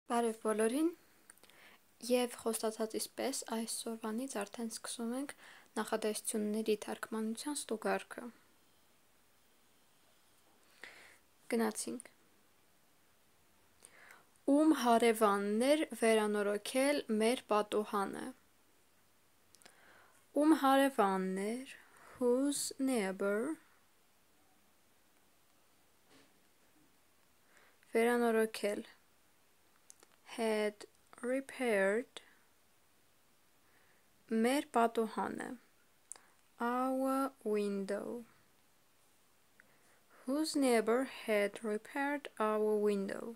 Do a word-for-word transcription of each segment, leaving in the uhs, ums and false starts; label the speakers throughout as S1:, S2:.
S1: Բարև բոլորին, և խոստացածիս պես այսօրվանից արդեն սկսում ենք նախադասությունների թարգմանության ստուգարքը։ Գնացինք։ Ում հարևանն էր վերանորոգել մեր պատուհանը։ Ում հարևանն էր, whose neighbor, վերանորոգել, had repaired, մեր պատուհանը, our window. Whose neighbor had repaired our window.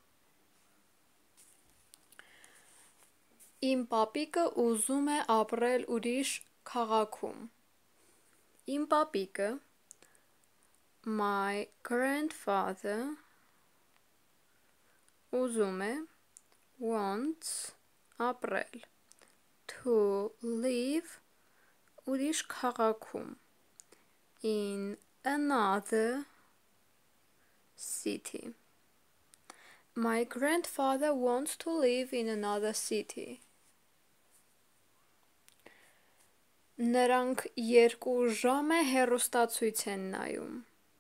S1: Իմ պապիկը ուզում է ապրել ուրիշ քաղաքում։ Իմ պապիկը, my grandfather, ուզում է, wants, ապրել, to live, ուրիշ քաղաքում, in another city. My grandfather wants to live in another city. Նրանք երկու ժամ է հեռուստացույց են նայում։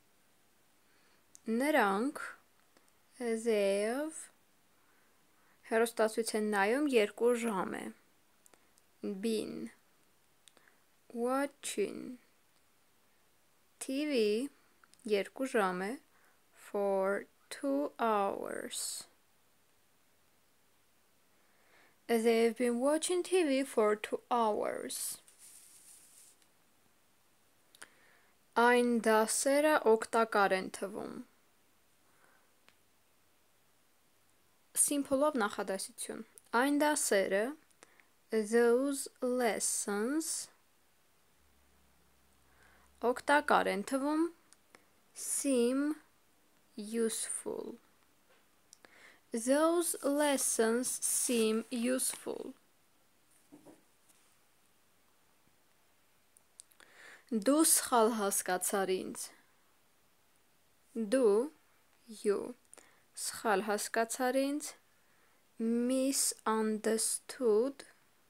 S1: Նրանք they've հեռուստացույց են նայում երկու ժամ է։ Been watching T V երկու ժամ է for two hours. They've been watching T V for two hours. Այն դասերը օգտակար են թվում։ Simple-ով նախադասություն։ Այն դասերը, those lessons, օգտակար են թվում, seem useful. Those lessons seem useful. Դու սխալ հասկացար ինձ։ Դու, you, սխալ հասկացար ինձ, misunderstood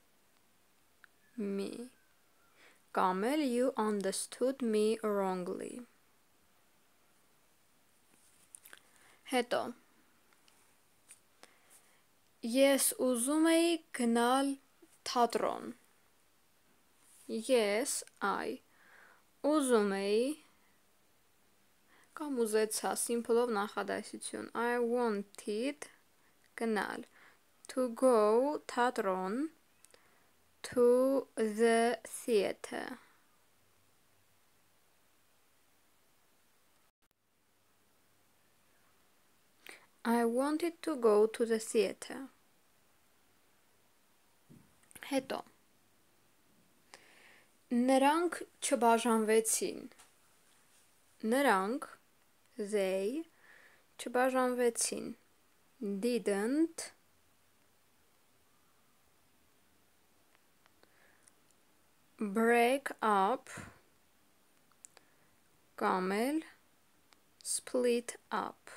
S1: me, կամ էլ you understood me wrongly. Հետո, ես ուզում էի գնալ թատրոն։ Ես, I, ուզում էի, կամ ուզեցա, simple-ով նախադասություն, I wanted, գնալ, to go, թատրոն, to the theater. I wanted to go to the theater. Հետո, նրանք չբաժանվեցին։ Նրանք, they, չբաժանվեցին, didn't, break up, կամ էլ split up.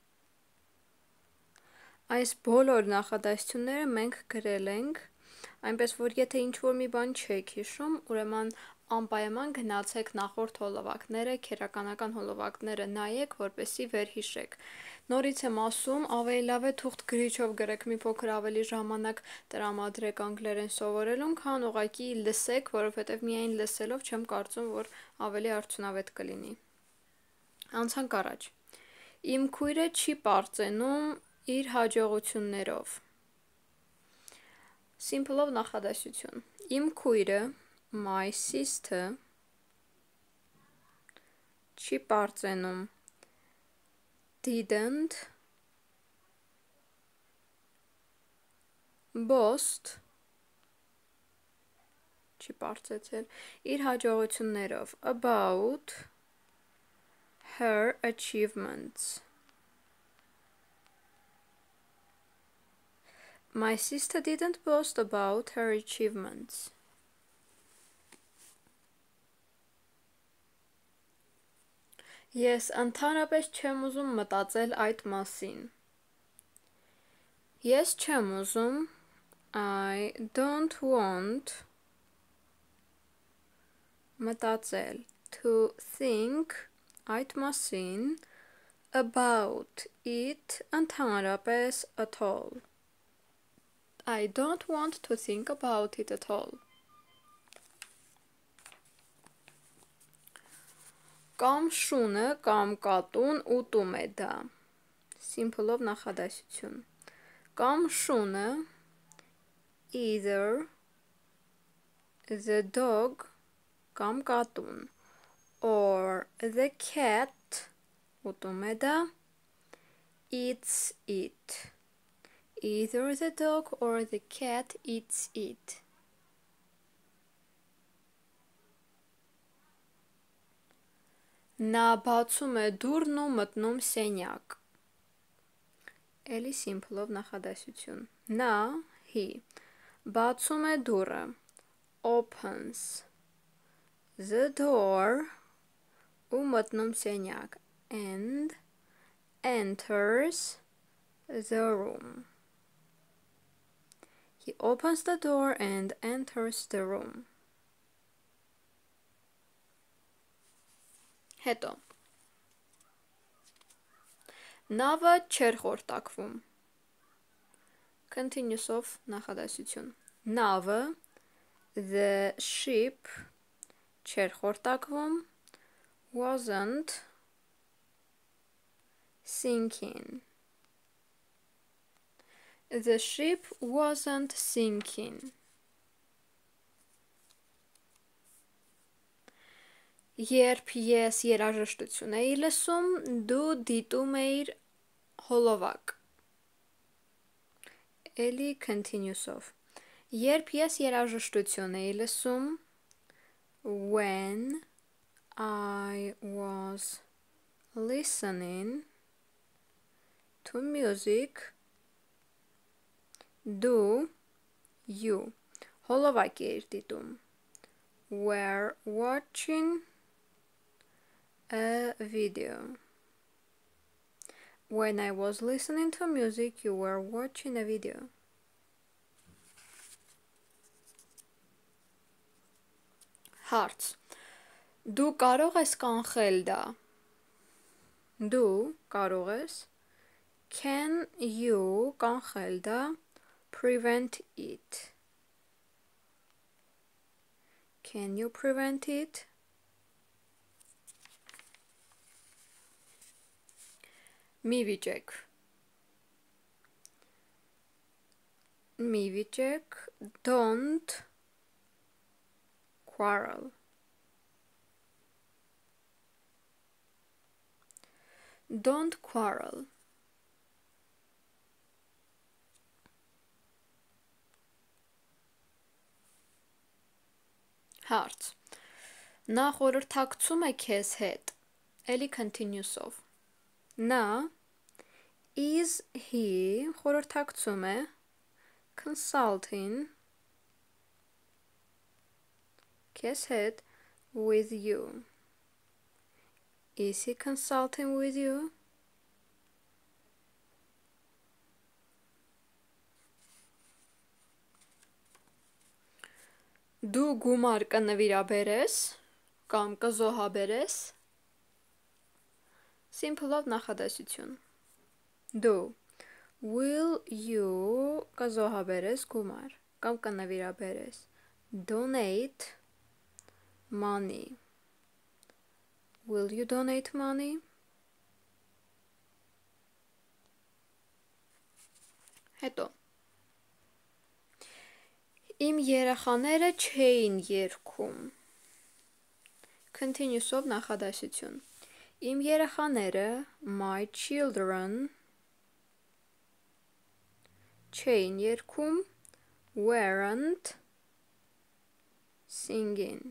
S1: Այս բոլոր նախադասությունները մենք գրել ենք, այնպես որ եթե ինչ-որ մի բան չեք հիշում, ուրեմն անպայման գնացեք նախորդ հոլովակները, քերականական հոլովակները նայեք, որպեսզի վերհիշեք։ Նորից եմ ասում, ավելի լավ է թուղթ գրիչով գրեք, մի փոքր ավելի ժամանակ տրամադրեք անգլերեն սովորելուն, քան ուղղակի լսեք, որովհետև միայն լսելով չեմ կարծում, որ ավելի արդյունավետ կլինի։ Անցանք առաջ։ Իմ քույրը չի պարծենում իր հաջողություններով։ Simple-ով նախադասություն։ Իմ քույրը, my sister, չի պարծենում, didn't, boast, չի պարծեցել, իր հաջողություններով, about her achievements. My sister didn't boast about her achievements. Ես ընդհանրապես չեմ ուզում մտածել այդ մասին։ Ես չեմ ուզում, I don't want մտածել, to think այդ մասին, about it ընդհանրապես at all. I don't want to think about it at all. Կամ շունը կամ կատուն ուտում է դա. Simple-ով նախադասություն. Կամ շունը either the dog կամ կատուն or the cat ուտում է դա eats it. Either the dog or the cat eats it. Նա բացում է դուռն ու մտնում սենյակ. Էլի simple-ով նախադասություն. Նա, he, բացում է դուռը, opens the door ու մտնում սենյակ, and enters the room. He opens the door and enters the room. Հետո Նավը չէր խորտակվում. Continuous-ով նախադասություն. Նավը the ship չէր խորտակվում wasn't sinking. The ship wasn't sinking. Երբ ես երաժշտություն էի լսում, դու դիտում էիր հոլովակ. Էլի continuous-ով. Երբ ես երաժշտություն էի լսում, when I was listening to music, դու, you, հոլովակ էիր դիտում. Were watching a video. When I was listening to music, you were watching a video. Հարց. Դու կարող ես կանխել դա. Դու կարող ես Can you կանխել դա prevent it. Can you prevent it? Մի վիճեք. Մի վիճեք. Don't quarrel. Don't quarrel. Հարց. Նա խորհրդակցում է քեզ հետ. Էլի continuous-ով. Նա is he խորհրդակցում է consulting քեզ հետ with you. Is he consulting with you? Դու գումար կնվիրաբերես կամ կզոհաբերես. Simple-ով նախադասություն. Դու will you կզոհաբերես գումար կամ կնվիրաբերես. Donate money. Will you donate money? Հետո Իմ երեխաները չէին երգում. Continuous-ով նախադասություն. Իմ երեխաները, my children, չէին երգում, weren't singing.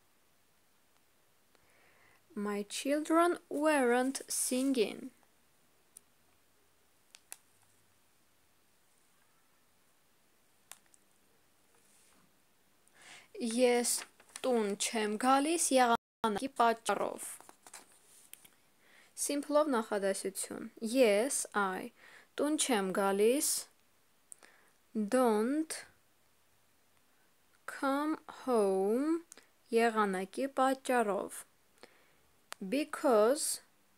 S1: My children weren't singing. Ես տուն չեմ գալիս եղանակի պատճառով. Simple-ով նախադասություն. Ես, I, տուն չեմ գալիս Don't come home եղանակի պատճառով. because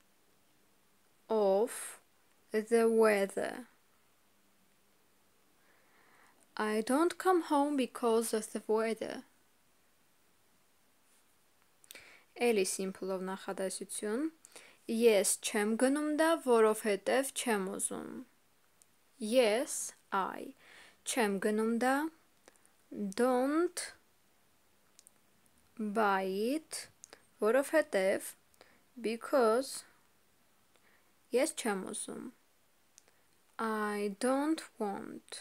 S1: of the weather. I don't come home because of the weather. Էլի simple-ով նախադասություն. Ես չեմ գնում դա, որովհետև չեմ ուզում. Yes, I. Չեմ գնում դա. Don't buy it, որովհետև, because, ես չեմ ուզում. I don't want.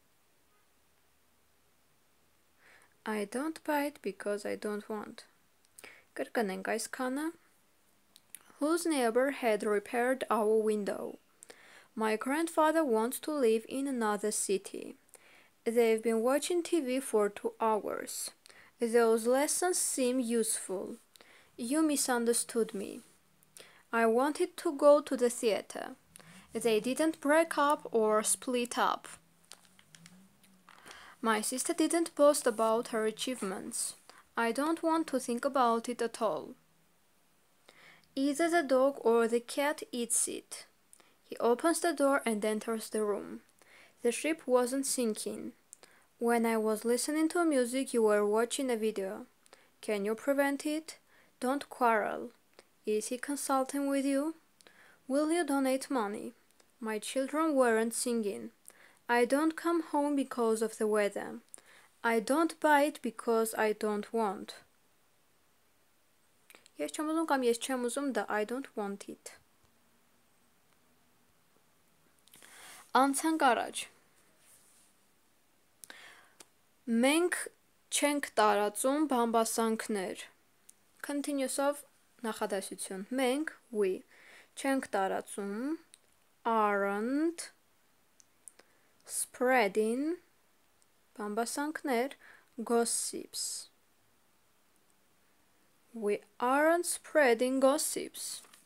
S1: I don't buy it because I don't want. Կրկնենք այսքանը. Whose neighbor had repaired our window? My grandfather wants to live in another city. They've been watching T V for two hours. Those lessons seem useful. You misunderstood me. I wanted to go to the theater. They didn't break up or split up. My sister didn't boast about her achievements. I don't want to think about it at all. Either the dog or the cat eats it. He opens the door and enters the room. The ship wasn't sinking. When I was listening to music, you were watching a video. Can you prevent it? Don't quarrel. Is he consulting with you? Will you donate money? My children weren't singing. I don't come home because of the weather. I don't buy it because I don't want. Ես չեմ ուզում կամ ես չեմ ուզում դա, I don't want it. Անցանք առաջ. Մենք չենք տարածում բամբասանքներ. Continuous-ով նախադասություն. Մենք, we, չենք տարածում, aren't spreading բամբասանքներ, gossips. We aren't spreading gossips.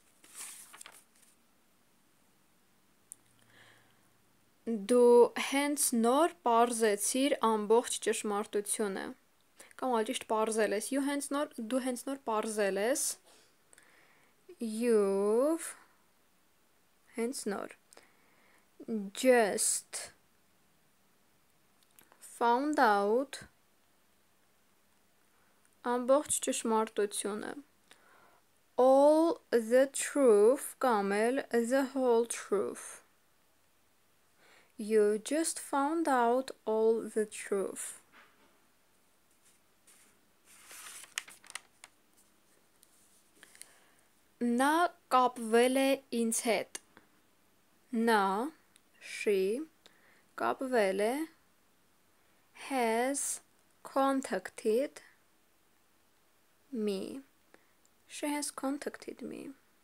S1: Դու հենց նոր պարզեցիր ամբողջ ճշմարտությունը. Կամ այլ ճիշտ պարզել ես. You հենց նոր, դու հենց նոր պարզել ես. You've հենց նոր. Just found out ամբողջ ճշմարտությունը. All the truth կամ էլ the whole truth. You just found out all the truth. Նա կապվել է ինձ հետ. Նա, she, կապվել է, has contacted me. She has contacted me.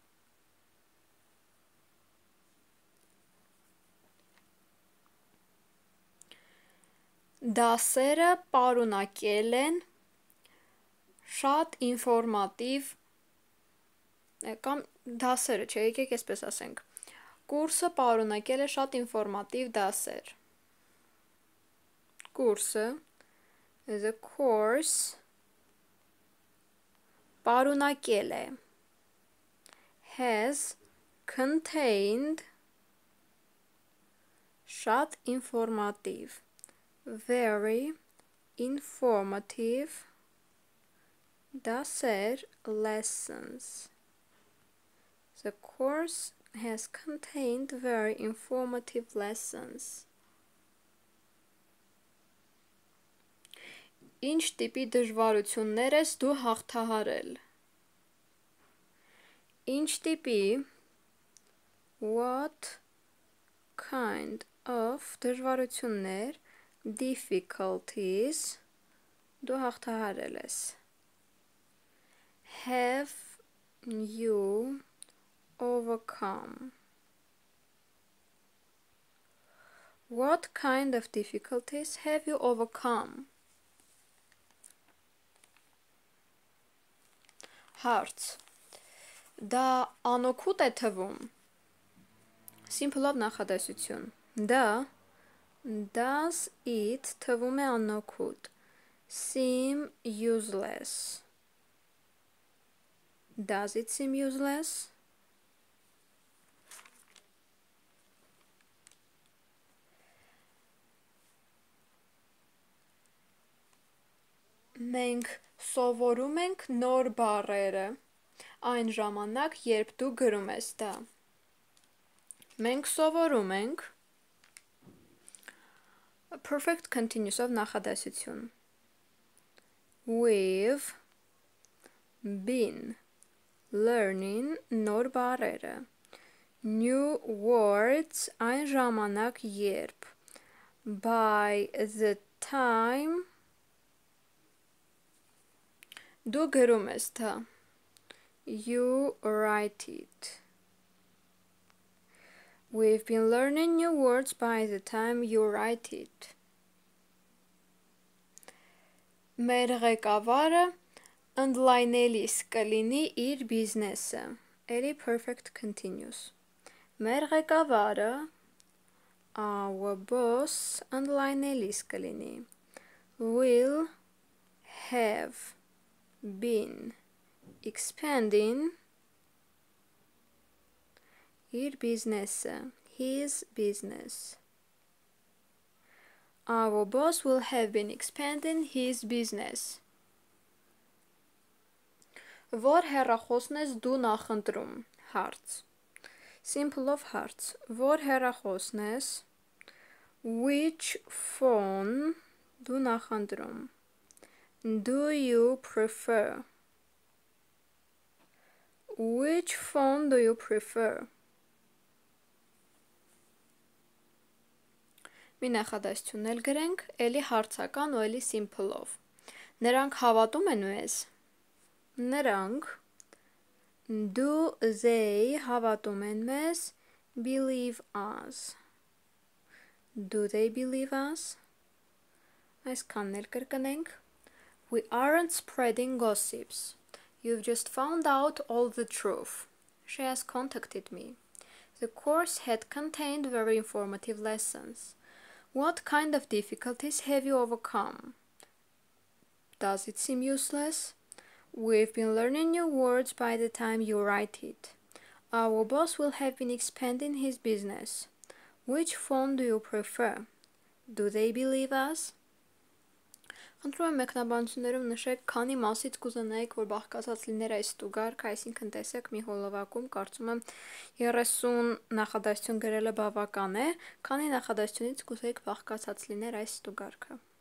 S1: Դասերը պարունակել են շատ ինֆորմատիվ կամ դասերը, չէ, եկեք այսպես ասենք. Կուրսը պարունակել է շատ ինֆորմատիվ դասեր. Կուրսը, the course, պարունակել է. Has contained շատ ինֆորմատիվ. Very informative դասեր, lessons. The course has contained very informative lessons. Ինչ տիպի դժվարություններ ես դու հաղթահարել? Ինչ տիպի what kind of դժվարություններ difficulties դու հաղթահարել ես? Have you overcome? What kind of difficulties have you overcome? Հարց. Դա անօգուտ է թվում. Simple-ով նախադասություն. Դա Does it թվում է անօգուտ. Seem useless. Does it seem useless? Մենք սովորում ենք նոր բառերը այն ժամանակ, երբ դու գրում ես դա. Մենք սովորում ենք perfect continuous-ով նախադասություն. We've been learning նոր բառերը. New words այն ժամանակ, երբ by the time դու գրում ես դա. You write it. We've been learning new words by the time you write it. Մեր ղեկավարը ընդլայնելիս կլինի իր բիզնեսը. Էլի perfect continuous. Մեր ղեկավարը our boss ընդլայնելիս կլինի. Will have been expanding իր բիզնեսը. His business. Our boss will have been expanding his business. Որ հեռախոսն ես դու նախընտրում. Հարց. Simple of հարց. Որ հեռախոսն ես. Which phone դու նախընտրում. Do you prefer? Which phone do you prefer? Մի նախադասություն էլ գրենք, էլի հարցական ու էլի simple-ով. Նրանք հավատում են ես? Նրանք do they հավատում են մեզ? Believe us. Do they believe us? Այսքանն էլ կրկնենք. We aren't spreading gossips. You've just found out all the truth. She has contacted me. The course had contained very informative lessons. What kind of difficulties have you overcome? Does it seem useless? We've been learning new words by the time you write it. Our boss will have been expanding his business. Which phone do you prefer? Do they believe us? Խնդրում եմ մեկնաբանություններում նշեք, քանի մասից կուզենայիք, որ բաղկացած լիներ այս ստուգարքը, այսինքն տեսեք մի հոլովակում, կարծում եմ երեսուն նախադասություն գրելը բավական է, քանի նախադասությունից կուզեիք բաղկացած լիներ այս ստուգարքը։